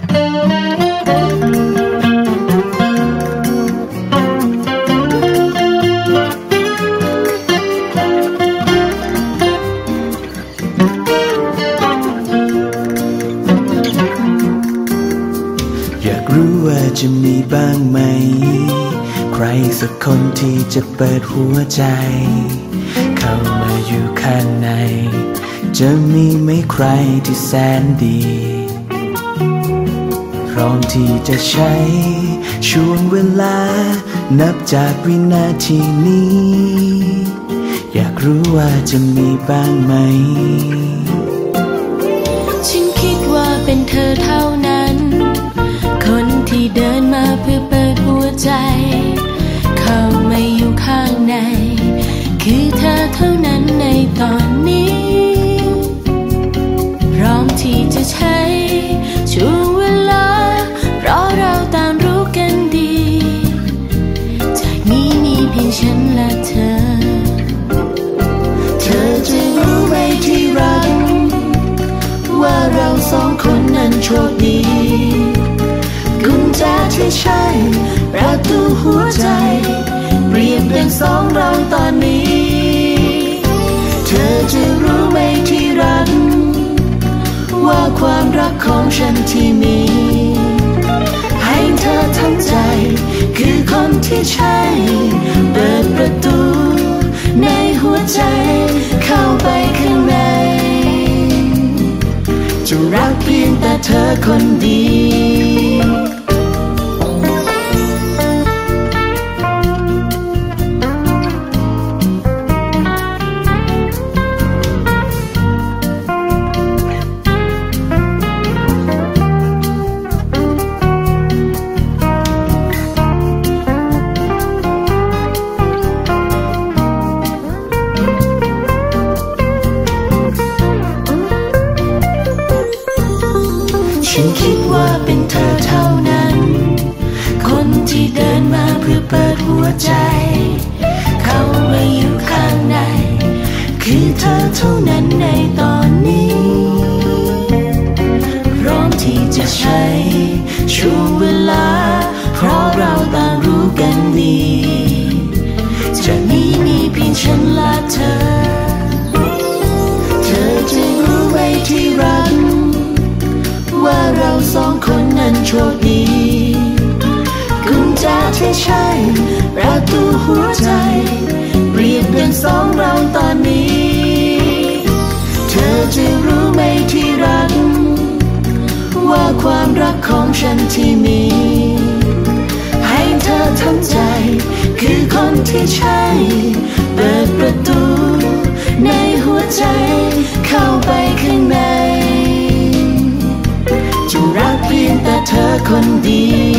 อยากรู้ว่าจะมีบ้างไหมใครสักคนที่จะเปิดหัวใจเข้ามาอยู่ข้างในจะมีไหมใครที่แสนดีพร้อมที่จะใช้ช่วงเวลานับจากวินาทีนี้อยากรู้ว่าจะมีบ้างไหมฉันคิดว่าเป็นเธอเท่านั้นคนที่เดินมาเพื่อเปิดหัวใจเข้ามาอยู่ข้างในคือเธอเท่านั้นในตอนนี้พร้อมที่จะใช้ช่วงเวลาเพราะเราต่างรู้กันดีจากนี้มีเพียงฉันและเธอเธอจะรู้ไหมที่รักว่าเราสองคนนั้นโชคดีกุญแจที่ใช่ประตูหัวใจเปรียบดังสองเราตอนนี้เธอจะรู้ไหมที่รักว่าความรักของฉันที่มีให้เธอทั้งใจคือคนที่ใช่เปิดประตูในหัวใจเข้าไปข้างในจะรักเพียงแต่เธอคนเดียวฉันคิดว่าเป็นเธอเท่านั้นคนที่เดินมาเพื่อเปิดหัวใจเข้ามาอยู่ข้างในคือเธอเท่านั้นในตอนนี้พร้อมที่จะใช้ช่วงเวลาเพราะเราต่างรู้กันดีจากนี้มีเพียงฉันและเธอเธอจะรู้ไหมที่รักว่าเราสองคนนั้นโชคดีกุญแจที่ใช่ประตูหัวใจเปรียบดังสองเราตอนนี้เธอจะรู้ไหมที่รักว่าความรักของฉันที่มีให้เธอทั้งใจคือคนที่ใช่เปิดประตูในหัวใจเข้าไปข้างในจะรักเพียงแต่เธอคนเดียว